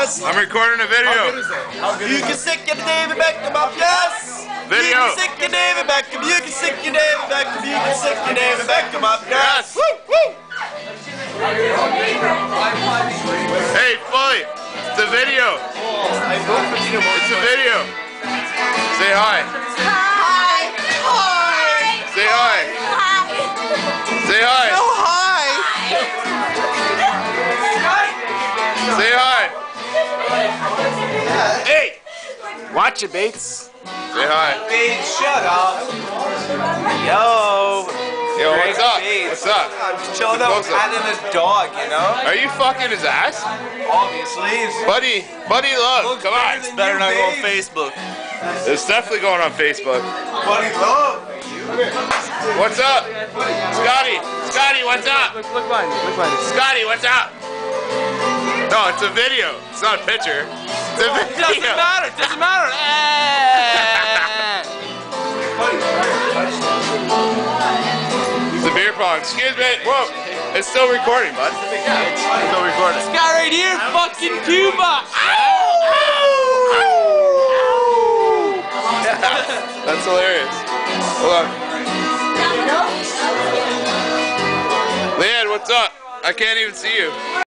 I'm recording a video. You can stick your David Beckham up your ass. Video. You can stick your David Beckham. You can stick your David Beckham. You can stick your David Beckham up your ass. Woo, woo. Hey, Fully, it's a video. It's a video. Say hi. Hi. Hi. Say hi. Hi. Say hi. Oh, hi. Say hi. Hey. Watch it, Bates. Say hi. Bates, shut up. Yo. Yo, what's up? Bates. What's up? I'm just chilling out patting a dog, you know? Are you fucking his ass? Obviously. Buddy love, come on. It's better not go on Facebook. It's definitely going on Facebook. Buddy love. What's up? Scotty, what's up? Look behind me. Look behind me. Scotty, what's up? No, it's a video. It's not a picture. It's a video. It doesn't matter. It doesn't matter. It's a beer pong. Excuse me. Whoa. It's still recording, bud. It's still recording. This guy right here, fucking Cuba. That's hilarious. Hold on. Leanne, what's up? I can't even see you.